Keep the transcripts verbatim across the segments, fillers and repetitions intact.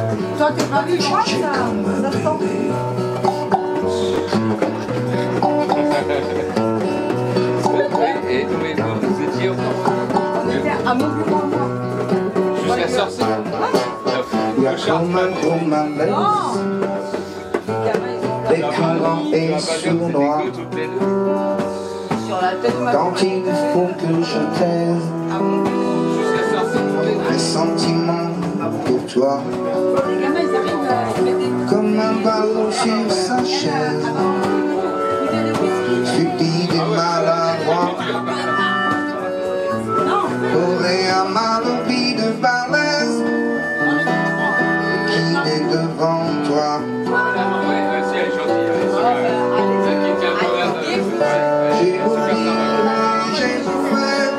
Toi, t'es pas vu, je crois que ça, ça se sent. Et nous, vous étiez On était à mon plus grand point. jusqu'à sortir. Il y a comme un gros malaise, les courants et sournois, quand il faut que je taise les sentiments pour toi, comme un ballon sur sa chaise, stupide et maladroit, aurait un malobie de balèze qui est devant toi. J'ai beau dire, j'ai beau faire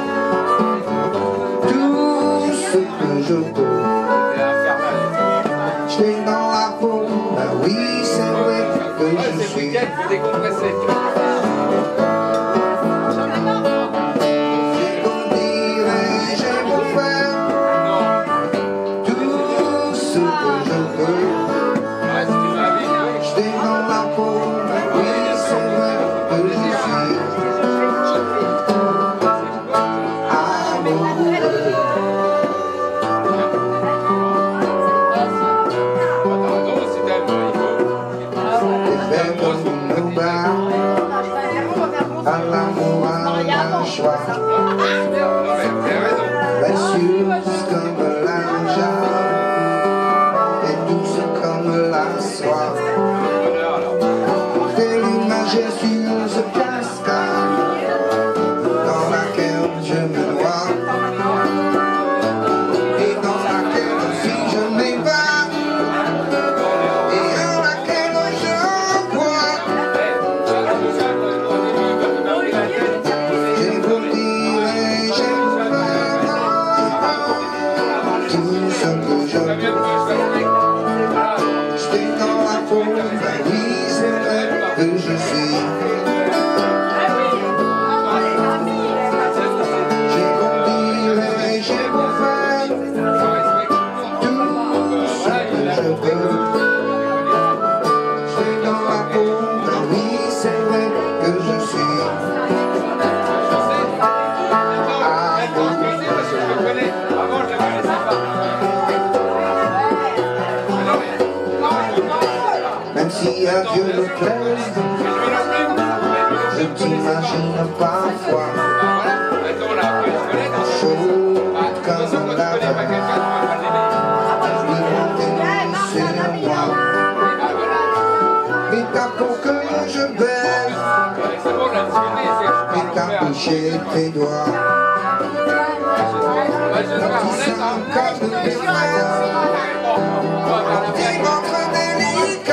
tout ce que je peux. J'étais dans la peau, bah oui c'est vrai que je suis. J'ai beau dire et j'ai beau faire tout ce que je peux. J'étais dans la peau, bah oui c'est vrai que je suis. À l'amour, à la joie, précieuse comme l'argent et douce comme la soie. Telle une majestueuse cascade dans laquelle je me noie et dans laquelle aussi je m'évade et en laquelle je bois. Que je suis. J'ai beau dire et j'ai beau faire tout ce que je veux. J'étais dans la peau, ben oui c'est vrai que je suis. Même si à Dieu me plaise, je t'imagine parfois chaude comme la veille, sur moi. Mais t'as pour que je baise, mais t'as touché tes doigts, qui sont comme des fraises, des ventres délicats.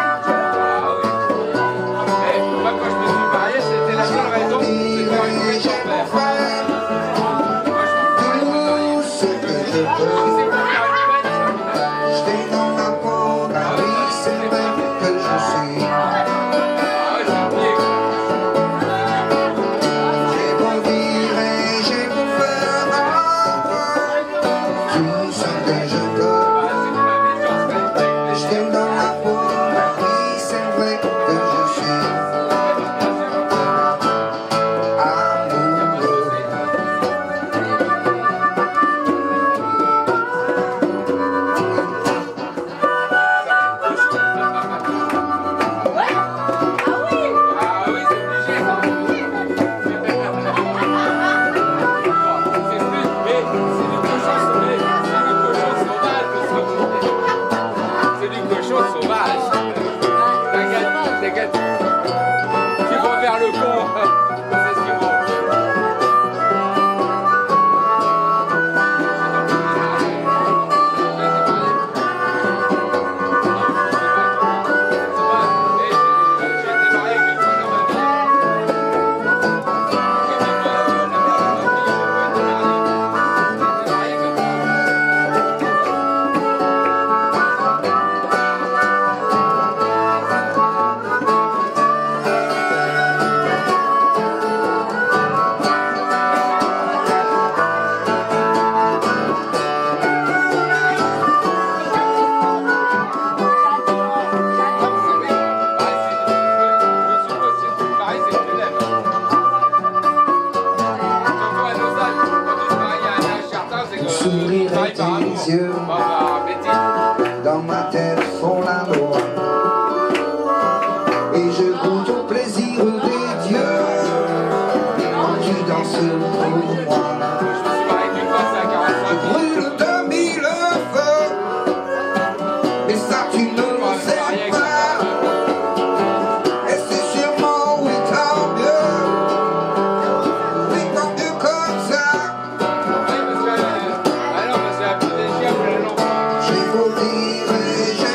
J'étais dans la peau, bah oui c'est vrai que je suis. J'ai beau dire et j'ai beau faire tout ce que je peux. tes yeux dans ma tête font la loi. Et je goûte au plaisir des dieux quand tu danses pour moi. Je brûle de mille feux, mais ça tu ne le sais pas. Et c'est sûrement oui tant mieux, oui tant mieux comme ça. J'ai beau dire et j'ai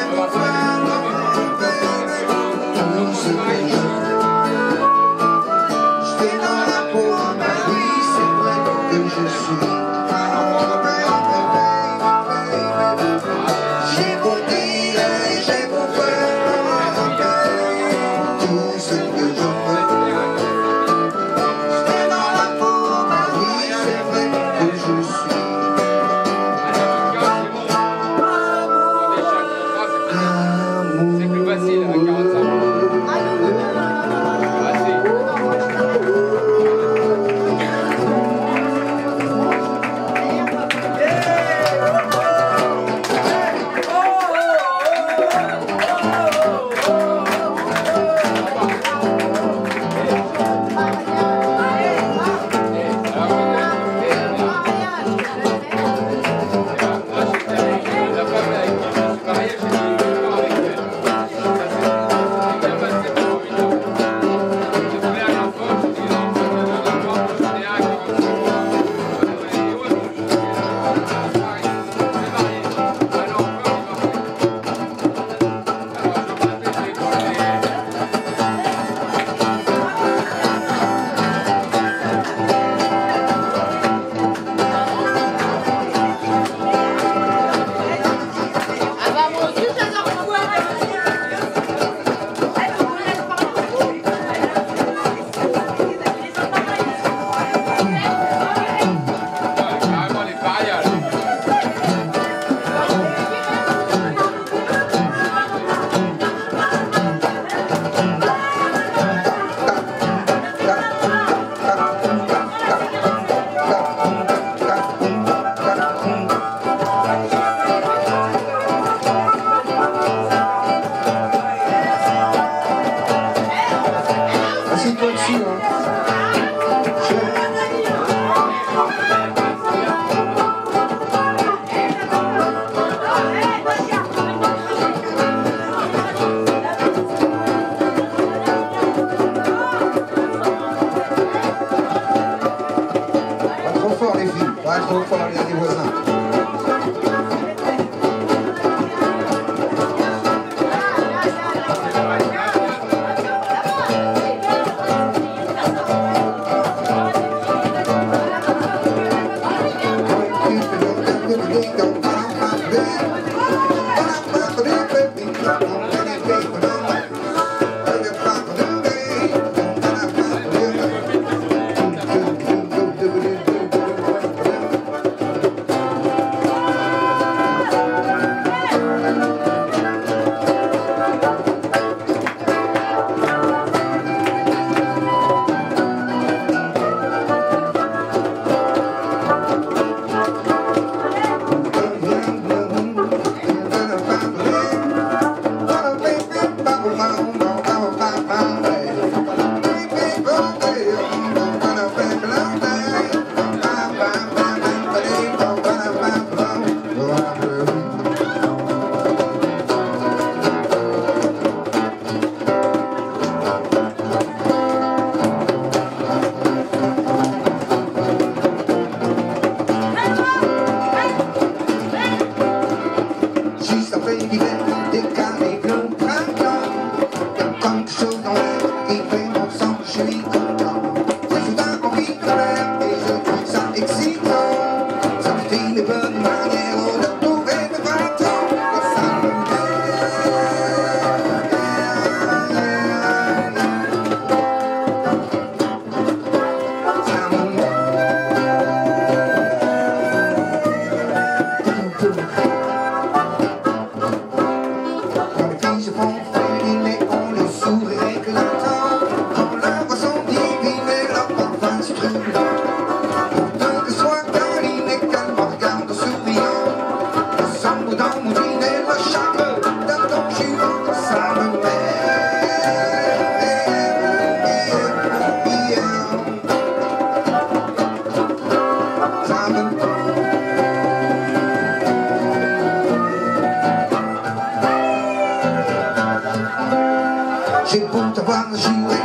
dans mon dîner, ma chambre, d'attendre, je suis dans sa mère. J'ai beau t'avoir juré